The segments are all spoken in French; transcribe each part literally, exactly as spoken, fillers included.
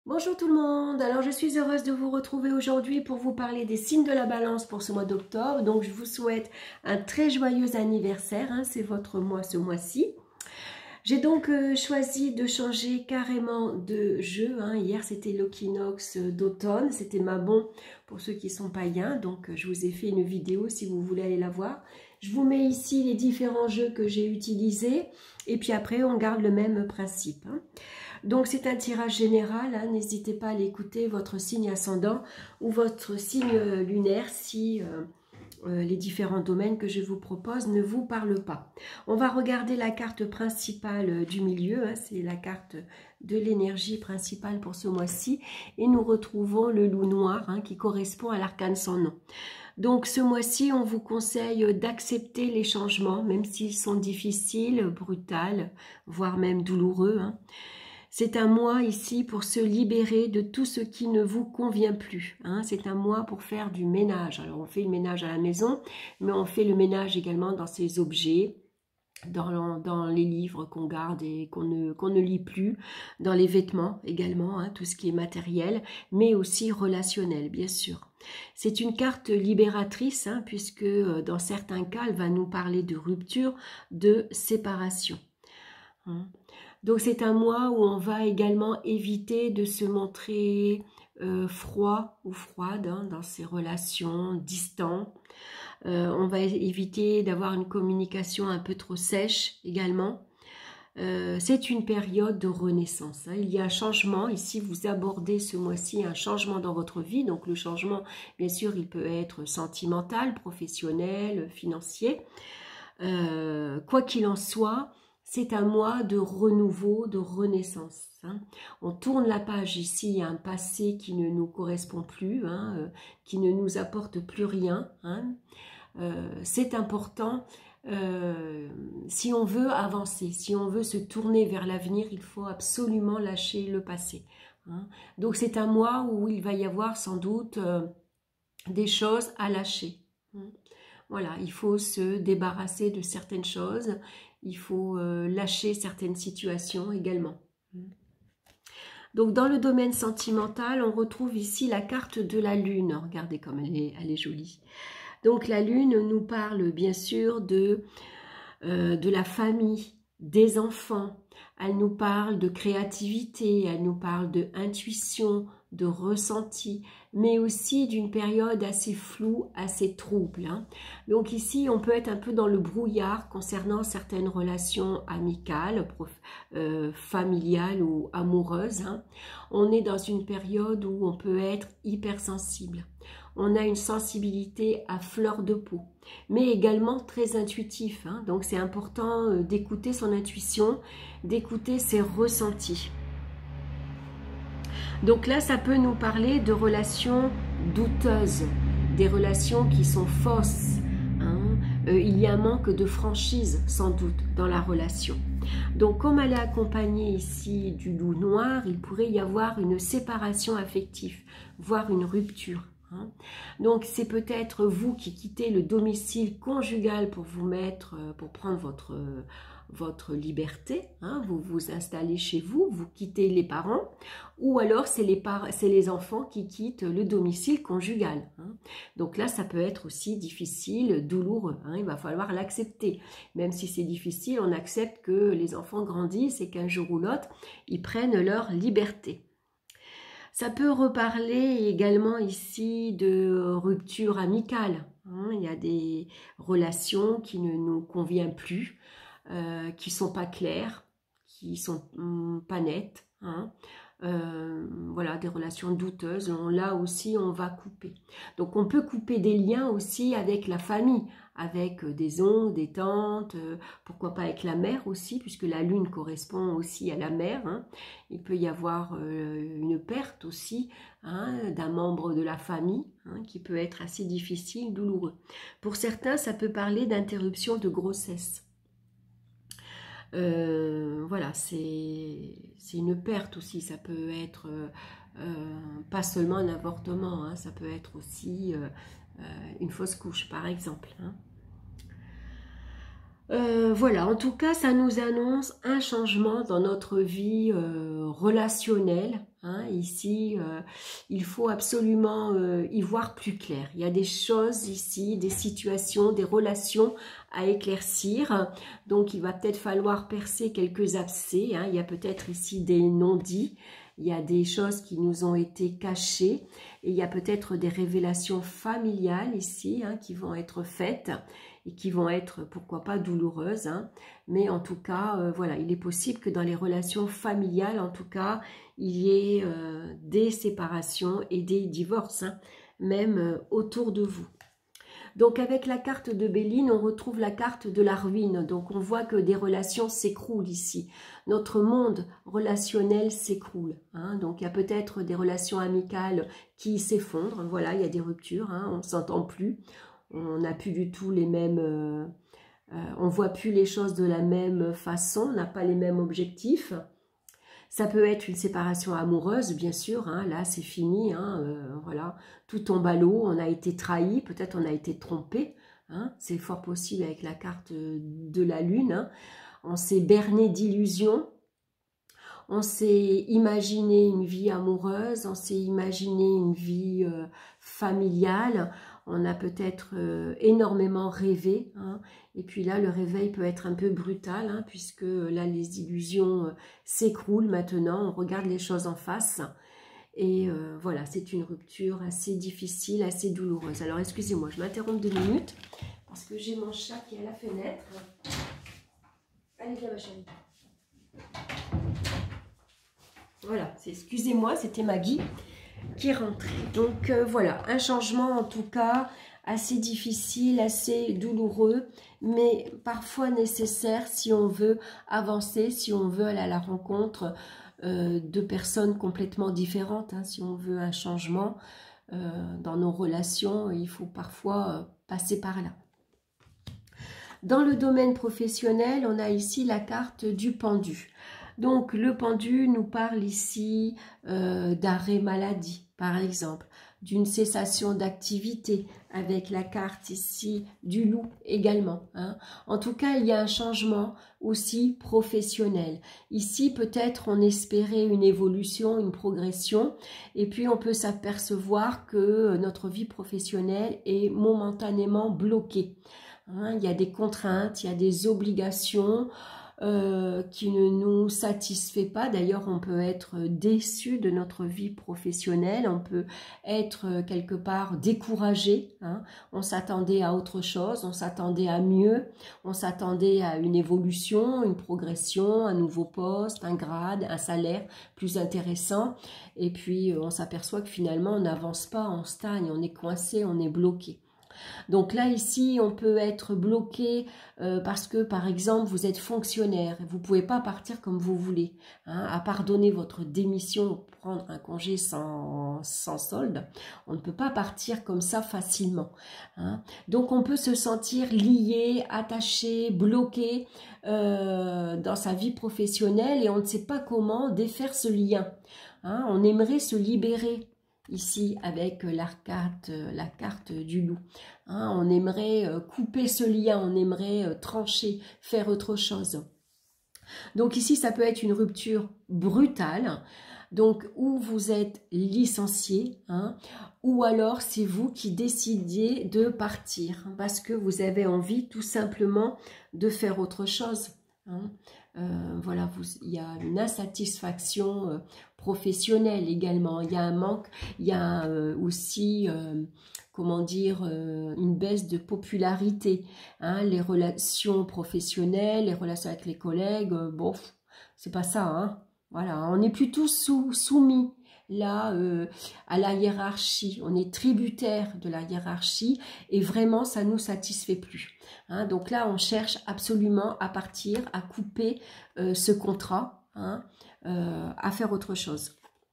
Bonjour tout le monde, alors je suis heureuse de vous retrouver aujourd'hui pour vous parler des signes de la balance pour ce mois d'octobre. Donc je vous souhaite un très joyeux anniversaire, hein, c'est votre mois ce mois-ci. J'ai donc euh, choisi de changer carrément de jeu, hein. Hier c'était l'équinoxe d'automne, c'était Mabon pour ceux qui sont païens, donc je vous ai fait une vidéo si vous voulez aller la voir. Je vous mets ici les différents jeux que j'ai utilisés et puis après on garde le même principe, hein. Donc c'est un tirage général, hein, n'hésitez pas à l'écouter, votre signe ascendant ou votre signe lunaire si euh, euh, les différents domaines que je vous propose ne vous parlent pas. On va regarder la carte principale du milieu, hein, c'est la carte de l'énergie principale pour ce mois-ci et nous retrouvons le loup noir, hein, qui correspond à l'arcane sans nom. Donc ce mois-ci, on vous conseille d'accepter les changements, même s'ils sont difficiles, brutaux, voire même douloureux, hein. C'est un mois ici pour se libérer de tout ce qui ne vous convient plus, hein. C'est un mois pour faire du ménage. Alors on fait le ménage à la maison, mais on fait le ménage également dans ses objets, dans, dans les livres qu'on garde et qu'on ne, qu'on ne lit plus, dans les vêtements également, hein, tout ce qui est matériel, mais aussi relationnel, bien sûr. C'est une carte libératrice, hein, puisque dans certains cas, elle va nous parler de rupture, de séparation, hein. Donc c'est un mois où on va également éviter de se montrer euh, froid ou froide, hein, dans ses relations, distant. Euh, on va éviter d'avoir une communication un peu trop sèche également. Euh, c'est une période de renaissance, hein. Il y a un changement, ici vous abordez ce mois-ci un changement dans votre vie. Donc le changement, bien sûr, il peut être sentimental, professionnel, financier. Euh, quoi qu'il en soit, c'est un mois de renouveau, de renaissance, hein. On tourne la page ici, il y a un passé qui ne nous correspond plus, hein, euh, qui ne nous apporte plus rien, hein. Euh, c'est important, euh, si on veut avancer, si on veut se tourner vers l'avenir, il faut absolument lâcher le passé, hein. Donc c'est un mois où il va y avoir sans doute euh, des choses à lâcher, hein. Voilà, il faut se débarrasser de certaines choses, il faut euh, lâcher certaines situations également. Donc dans le domaine sentimental, on retrouve ici la carte de la lune. Regardez comme elle est, elle est jolie. Donc la lune nous parle bien sûr de, euh, de la famille, des enfants. Elle nous parle de créativité, elle nous parle de intuition, de ressenti, mais aussi d'une période assez floue, assez trouble, hein. Donc ici, on peut être un peu dans le brouillard concernant certaines relations amicales, euh, familiales ou amoureuses, hein. On est dans une période où on peut être hypersensible. On a une sensibilité à fleur de peau, mais également très intuitif, hein. Donc c'est important d'écouter son intuition, d'écouter ses ressentis. Donc là, ça peut nous parler de relations douteuses, des relations qui sont fausses, hein. Euh, il y a un manque de franchise, sans doute, dans la relation. Donc, comme elle est accompagnée ici du loup noir, il pourrait y avoir une séparation affective, voire une rupture, hein. Donc, c'est peut-être vous qui quittez le domicile conjugal pour vous mettre, pour prendre votre... votre liberté, hein, vous vous installez chez vous, vous quittez les parents, ou alors c'est les, les enfants qui quittent le domicile conjugal, hein. Donc là, ça peut être aussi difficile, douloureux, hein, il va falloir l'accepter. Même si c'est difficile, on accepte que les enfants grandissent et qu'un jour ou l'autre, ils prennent leur liberté. Ça peut reparler également ici de rupture amicale, hein. Il y a des relations qui ne nous conviennent plus, Euh, qui sont pas claires, qui sont hum, pas nettes, hein. Euh, voilà, des relations douteuses. On, là aussi, on va couper. Donc, on peut couper des liens aussi avec la famille, avec des oncles, des tantes, euh, pourquoi pas avec la mère aussi, puisque la lune correspond aussi à la mère, hein. Il peut y avoir euh, une perte aussi, hein, d'un membre de la famille, hein, qui peut être assez difficile, douloureux. Pour certains, ça peut parler d'interruption de grossesse. Euh, voilà, c'est une perte aussi, ça peut être euh, pas seulement un avortement, hein, ça peut être aussi euh, une fausse couche par exemple, hein. Euh, voilà, en tout cas, ça nous annonce un changement dans notre vie euh, relationnelle, Hein, ici, euh, il faut absolument euh, y voir plus clair. Il y a des choses ici, des situations, des relations à éclaircir. Donc, il va peut-être falloir percer quelques abcès. Hein. Il y a peut-être ici des non-dits. Il y a des choses qui nous ont été cachées. Et il y a peut-être des révélations familiales ici hein, qui vont être faites et qui vont être, pourquoi pas, douloureuses. Hein. Mais en tout cas, euh, voilà, il est possible que dans les relations familiales, en tout cas, il y ait euh, des séparations et des divorces, hein, même euh, autour de vous. Donc avec la carte de Béline, on retrouve la carte de la ruine. Donc on voit que des relations s'écroulent ici. Notre monde relationnel s'écroule. Hein. Donc il y a peut-être des relations amicales qui s'effondrent. Voilà, il y a des ruptures, hein, on ne s'entend plus. On n'a plus du tout les mêmes... Euh, euh, on ne voit plus les choses de la même façon, on n'a pas les mêmes objectifs. Ça peut être une séparation amoureuse, bien sûr, hein, là c'est fini, hein, euh, voilà, tout tombe à l'eau, on a été trahi, peut-être on a été trompé, hein, c'est fort possible avec la carte de la lune, hein, on s'est berné d'illusions, on s'est imaginé une vie amoureuse, on s'est imaginé une vie euh, familiale, on a peut-être euh, énormément rêvé, hein, et puis là le réveil peut être un peu brutal, hein, puisque là les illusions euh, s'écroulent maintenant, on regarde les choses en face, et euh, voilà, c'est une rupture assez difficile, assez douloureuse. Alors excusez-moi, je m'interromps deux minutes, parce que j'ai mon chat qui est à la fenêtre. Allez viens ma chérie. Voilà, excusez-moi, c'était Maggie qui rentrait. Donc euh, voilà, un changement en tout cas assez difficile, assez douloureux, mais parfois nécessaire si on veut avancer, si on veut aller à la rencontre euh, de personnes complètement différentes, hein, si on veut un changement euh, dans nos relations, il faut parfois euh, passer par là. Dans le domaine professionnel, on a ici la carte du pendu. Donc, le pendu nous parle ici euh, d'arrêt maladie, par exemple, d'une cessation d'activité, avec la carte ici du loup également. Hein. En tout cas, il y a un changement aussi professionnel. Ici, peut-être on espérait une évolution, une progression, et puis on peut s'apercevoir que notre vie professionnelle est momentanément bloquée. Hein. Il y a des contraintes, il y a des obligations, Euh, qui ne nous satisfait pas. D'ailleurs, on peut être déçu de notre vie professionnelle, on peut être quelque part découragé. Hein. On s'attendait à autre chose, on s'attendait à mieux, on s'attendait à une évolution, une progression, un nouveau poste, un grade, un salaire plus intéressant. Et puis, on s'aperçoit que finalement, on n'avance pas, on stagne, on est coincé, on est bloqué. Donc là, ici, on peut être bloqué euh, parce que, par exemple, vous êtes fonctionnaire. Vous ne pouvez pas partir comme vous voulez. Hein, à part donner votre démission, prendre un congé sans, sans solde, on ne peut pas partir comme ça facilement. Hein. Donc, on peut se sentir lié, attaché, bloqué euh, dans sa vie professionnelle et on ne sait pas comment défaire ce lien. Hein, on aimerait se libérer. Ici, avec la carte, la carte du loup. Hein, on aimerait couper ce lien, on aimerait trancher, faire autre chose. Donc ici, ça peut être une rupture brutale, donc où vous êtes licencié, hein, ou alors c'est vous qui décidez de partir, parce que vous avez envie tout simplement de faire autre chose. Hein. Euh, voilà, vous, il y a une insatisfaction euh, professionnelle également, il y a un manque, il y a euh, aussi, euh, comment dire, euh, une baisse de popularité, hein, les relations professionnelles, les relations avec les collègues, euh, bon, c'est pas ça, hein, voilà, on est plutôt sous, soumis là euh, à la hiérarchie, on est tributaire de la hiérarchie et vraiment ça ne nous satisfait plus. Hein, donc là on cherche absolument à partir, à couper euh, ce contrat, hein, euh, à faire autre chose.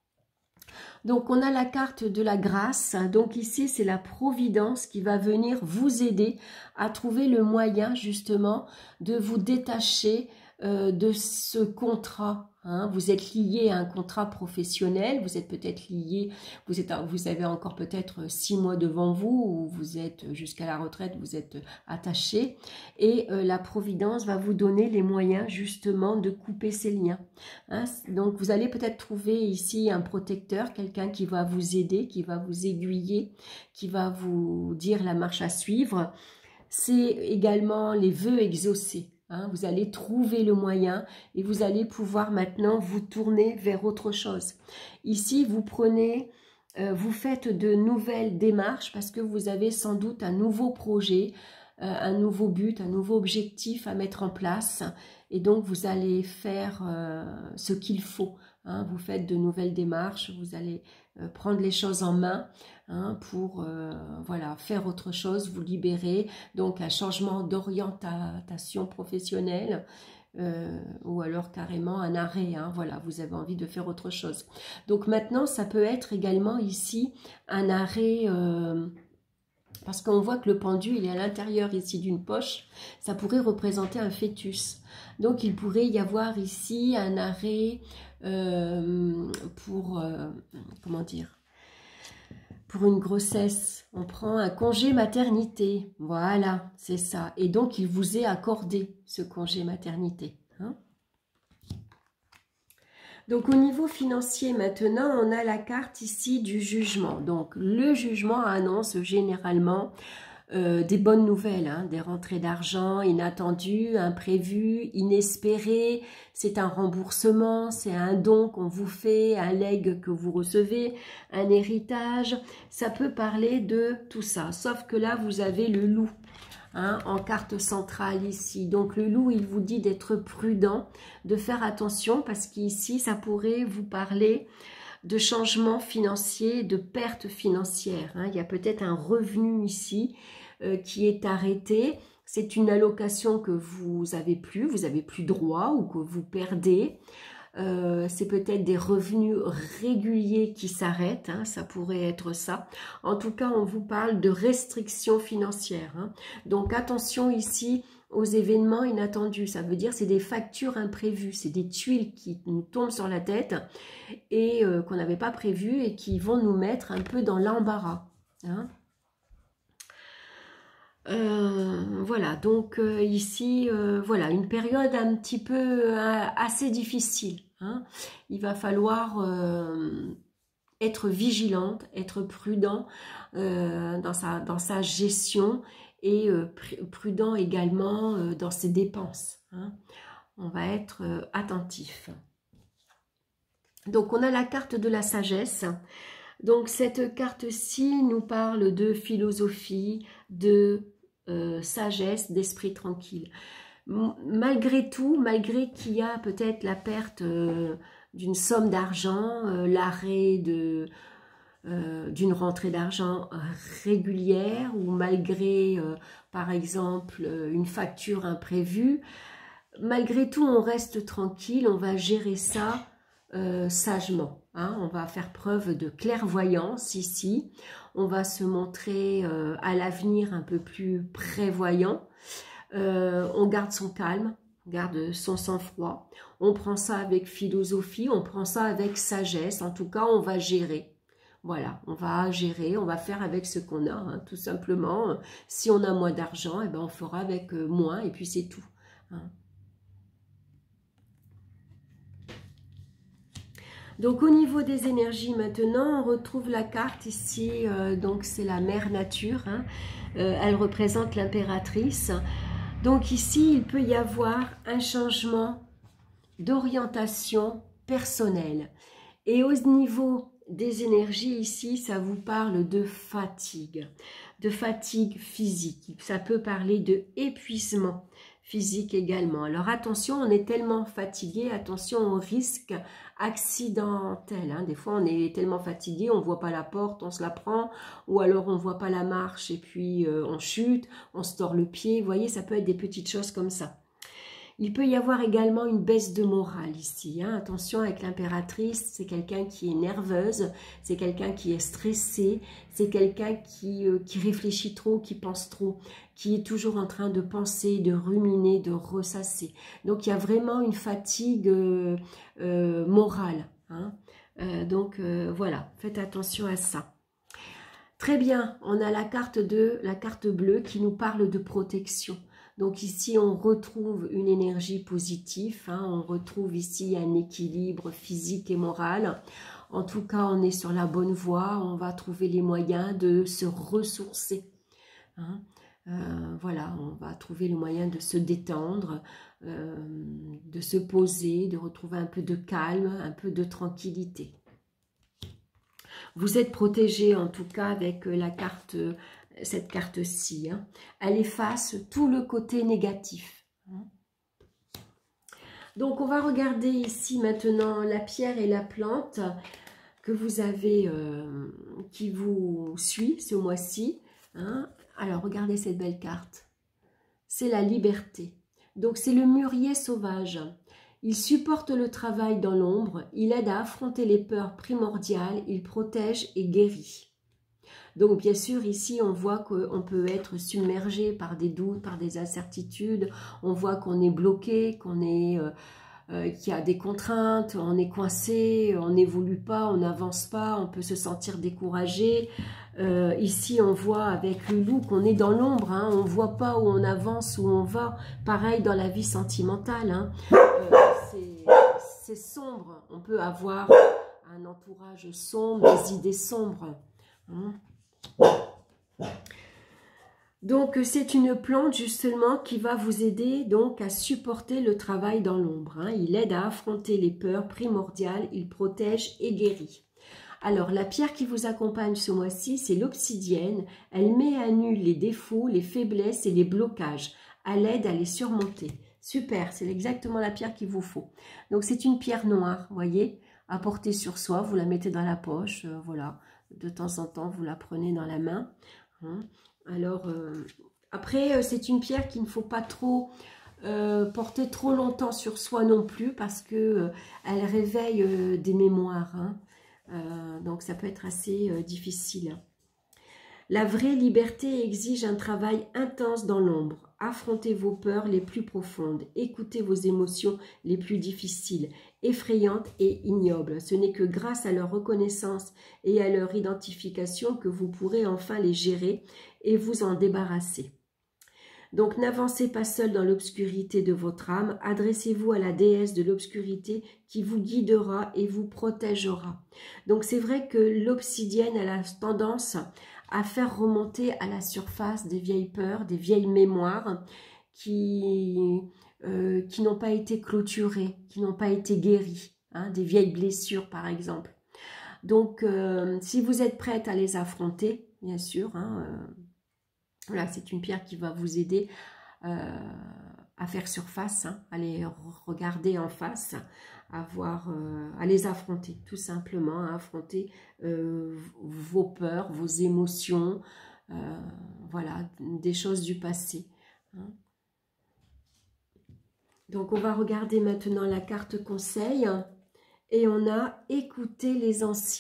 Donc on a la carte de la grâce, donc ici c'est la providence qui va venir vous aider à trouver le moyen justement de vous détacher euh, de ce contrat. Hein. Vous êtes lié à un contrat professionnel, vous êtes peut-être lié, vous, êtes, vous avez encore peut-être six mois devant vous, ou vous êtes jusqu'à la retraite, vous êtes attaché, et euh, la Providence va vous donner les moyens justement de couper ces liens. Hein. Donc vous allez peut-être trouver ici un protecteur, quelqu'un qui va vous aider, qui va vous aiguiller, qui va vous dire la marche à suivre. C'est également les vœux exaucés. Hein, vous allez trouver le moyen et vous allez pouvoir maintenant vous tourner vers autre chose. Ici, vous prenez, euh, vous faites de nouvelles démarches parce que vous avez sans doute un nouveau projet, euh, un nouveau but, un nouveau objectif à mettre en place. Et donc, vous allez faire euh, ce qu'il faut. Hein, vous faites de nouvelles démarches, vous allez euh, prendre les choses en main. Hein, pour euh, voilà, faire autre chose, vous libérer, donc un changement d'orientation professionnelle euh, ou alors carrément un arrêt, hein, voilà, vous avez envie de faire autre chose. Donc maintenant, ça peut être également ici un arrêt, euh, parce qu'on voit que le pendu, il est à l'intérieur ici d'une poche, ça pourrait représenter un fœtus. Donc il pourrait y avoir ici un arrêt euh, pour, euh, comment dire, pour une grossesse, on prend un congé maternité, voilà, c'est ça. Et donc, il vous est accordé ce congé maternité. Hein. Donc, au niveau financier, maintenant, on a la carte ici du jugement. Donc, le jugement annonce généralement euh, des bonnes nouvelles, hein, des rentrées d'argent inattendues, imprévues, inespérées. C'est un remboursement, c'est un don qu'on vous fait, un legs que vous recevez, un héritage. Ça peut parler de tout ça, sauf que là, vous avez le loup. Hein, en carte centrale ici. Donc le loup, il vous dit d'être prudent, de faire attention parce qu'ici, ça pourrait vous parler de changements financiers, de pertes financières. Hein. Il y a peut-être un revenu ici euh, qui est arrêté. C'est une allocation que vous n'avez plus, vous n'avez plus droit ou que vous perdez. Euh, c'est peut-être des revenus réguliers qui s'arrêtent, hein, ça pourrait être ça. En tout cas, on vous parle de restrictions financières. Hein. Donc attention ici aux événements inattendus. Ça veut dire c'est des factures imprévues, c'est des tuiles qui nous tombent sur la tête et euh, qu'on n'avait pas prévues et qui vont nous mettre un peu dans l'embarras. Hein. Euh, voilà, donc euh, ici, euh, voilà, une période un petit peu euh, assez difficile. Hein. Il va falloir euh, être vigilante, être prudent euh, dans, sa, dans sa gestion et euh, prudent également euh, dans ses dépenses. Hein. On va être euh, attentif. Donc, on a la carte de la sagesse. Donc, cette carte-ci nous parle de philosophie, de Euh, sagesse, d'esprit tranquille. M malgré tout, malgré qu'il y a peut-être la perte euh, d'une somme d'argent, euh, l'arrêt de euh, d'une rentrée d'argent régulière, ou malgré, euh, par exemple, une facture imprévue, malgré tout, on reste tranquille, on va gérer ça euh, sagement. Hein, on va faire preuve de clairvoyance ici. On va se montrer euh, à l'avenir un peu plus prévoyant. Euh, on garde son calme, on garde son sang-froid. On prend ça avec philosophie, on prend ça avec sagesse. En tout cas, on va gérer. Voilà, on va gérer, on va faire avec ce qu'on a, hein, tout simplement. Si on a moins d'argent, eh ben, on fera avec euh, moins et puis c'est tout. Hein. Donc au niveau des énergies maintenant, on retrouve la carte ici, euh, donc c'est la mère nature, hein. euh, elle représente l'impératrice. Donc ici, il peut y avoir un changement d'orientation personnelle. Et au niveau des énergies ici, ça vous parle de fatigue, de fatigue physique. Ça peut parler de épuisement physique également. Alors attention, on est tellement fatigué, attention au risque accidentel. Hein. Des fois, on est tellement fatigué, on ne voit pas la porte, on se la prend, ou alors on ne voit pas la marche et puis euh, on chute, on se tord le pied. Vous voyez, ça peut être des petites choses comme ça. Il peut y avoir également une baisse de morale ici. Hein. Attention avec l'impératrice, c'est quelqu'un qui est nerveuse, c'est quelqu'un qui est stressé, c'est quelqu'un qui, euh, qui réfléchit trop, qui pense trop, qui est toujours en train de penser, de ruminer, de ressasser. Donc il y a vraiment une fatigue euh, euh, morale. Hein. Euh, donc euh, voilà, faites attention à ça. Très bien, on a la carte de la carte bleue qui nous parle de protection. Donc ici, on retrouve une énergie positive, hein, on retrouve ici un équilibre physique et moral. En tout cas, on est sur la bonne voie, on va trouver les moyens de se ressourcer. Hein. Euh, voilà, on va trouver le moyen de se détendre, euh, de se poser, de retrouver un peu de calme, un peu de tranquillité. Vous êtes protégé en tout cas avec la carte, cette carte-ci. Hein. Elle efface tout le côté négatif. Hein. Donc on va regarder ici maintenant la pierre et la plante que vous avez, euh, qui vous suit ce mois-ci. Hein. Alors regardez cette belle carte. C'est la liberté. Donc c'est le mûrier sauvage. Il supporte le travail dans l'ombre, il aide à affronter les peurs primordiales, il protège et guérit. Donc bien sûr ici on voit qu'on peut être submergé par des doutes, par des incertitudes, on voit qu'on est bloqué, qu'on est, euh, euh, qu'il y a des contraintes, on est coincé, on n'évolue pas, on n'avance pas, on peut se sentir découragé. Euh, ici on voit avec le loup qu'on est dans l'ombre, hein, on ne voit pas où on avance, où on va, pareil dans la vie sentimentale. Hein. Euh, c'est sombre, on peut avoir un entourage sombre, des idées sombres. Hein. Donc c'est une plante justement qui va vous aider donc à supporter le travail dans l'ombre. Hein. Il aide à affronter les peurs primordiales, il protège et guérit. Alors la pierre qui vous accompagne ce mois-ci, c'est l'obsidienne. Elle met à nu les défauts, les faiblesses et les blocages. Elle aide à les surmonter. Super, c'est exactement la pierre qu'il vous faut. Donc c'est une pierre noire, vous voyez, à porter sur soi, vous la mettez dans la poche, euh, voilà. De temps en temps, vous la prenez dans la main. Hein. Alors, euh, après, euh, c'est une pierre qu'il ne faut pas trop euh, porter trop longtemps sur soi non plus, parce que euh, elle réveille euh, des mémoires. Hein. Euh, donc ça peut être assez euh, difficile. La vraie liberté exige un travail intense dans l'ombre. Affrontez vos peurs les plus profondes. Écoutez vos émotions les plus difficiles, effrayantes et ignobles. Ce n'est que grâce à leur reconnaissance et à leur identification que vous pourrez enfin les gérer et vous en débarrasser. Donc n'avancez pas seul dans l'obscurité de votre âme, adressez-vous à la déesse de l'obscurité qui vous guidera et vous protégera. Donc c'est vrai que l'obsidienne a la tendance à faire remonter à la surface des vieilles peurs, des vieilles mémoires qui, euh, qui n'ont pas été clôturées, qui n'ont pas été guéries, hein, des vieilles blessures par exemple. Donc euh, si vous êtes prête à les affronter, bien sûr, hein, euh, voilà, c'est une pierre qui va vous aider euh, à faire surface, hein, à les regarder en face, à, voir, euh, à les affronter, tout simplement, à affronter euh, vos peurs, vos émotions, euh, voilà, des choses du passé. Hein. Donc, on va regarder maintenant la carte conseil et on a « Écoutez les anciens ».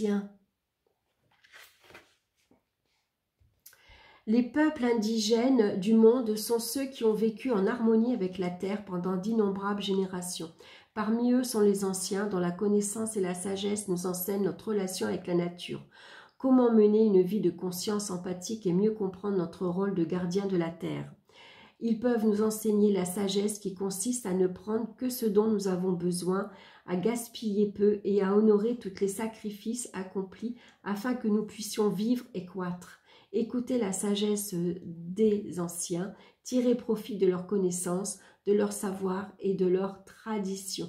Les peuples indigènes du monde sont ceux qui ont vécu en harmonie avec la terre pendant d'innombrables générations. Parmi eux sont les anciens dont la connaissance et la sagesse nous enseignent notre relation avec la nature. Comment mener une vie de conscience empathique et mieux comprendre notre rôle de gardien de la terre. Ils peuvent nous enseigner la sagesse qui consiste à ne prendre que ce dont nous avons besoin, à gaspiller peu et à honorer tous les sacrifices accomplis afin que nous puissions vivre et croître. Écoutez la sagesse des anciens, tirez profit de leurs connaissances, de leur savoir et de leur tradition.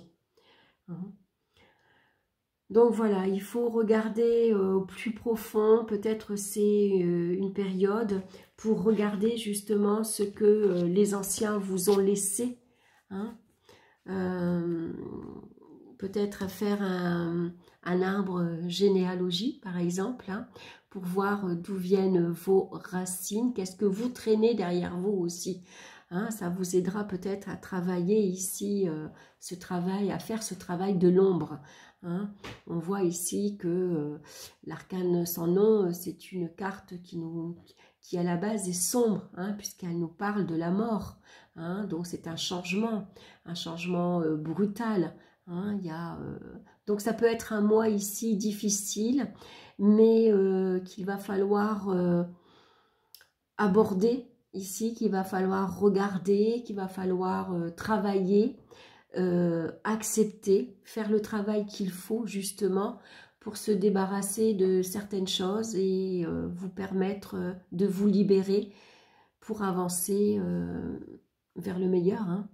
Donc voilà, il faut regarder au plus profond, peut-être c'est une période pour regarder justement ce que les anciens vous ont laissé. Hein. Euh, peut-être faire un, un arbre généalogie par exemple, hein, pour voir d'où viennent vos racines, qu'est-ce que vous traînez derrière vous aussi. Hein, ça vous aidera peut-être à travailler ici, euh, ce travail, à faire ce travail de l'ombre. Hein. On voit ici que euh, l'arcane sans nom, c'est une carte qui, nous, qui à la base est sombre, hein, puisqu'elle nous parle de la mort. Hein. Donc c'est un changement, un changement euh, brutal. Hein. Il y a, euh, donc ça peut être un mois ici difficile, mais euh, qu'il va falloir euh, aborder ici, qu'il va falloir regarder, qu'il va falloir euh, travailler, euh, accepter, faire le travail qu'il faut justement pour se débarrasser de certaines choses et euh, vous permettre euh, de vous libérer pour avancer euh, vers le meilleur. Hein.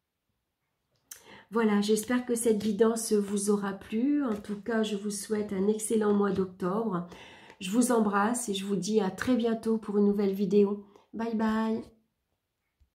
Voilà, j'espère que cette guidance vous aura plu. En tout cas, je vous souhaite un excellent mois d'octobre. Je vous embrasse et je vous dis à très bientôt pour une nouvelle vidéo. Bye bye.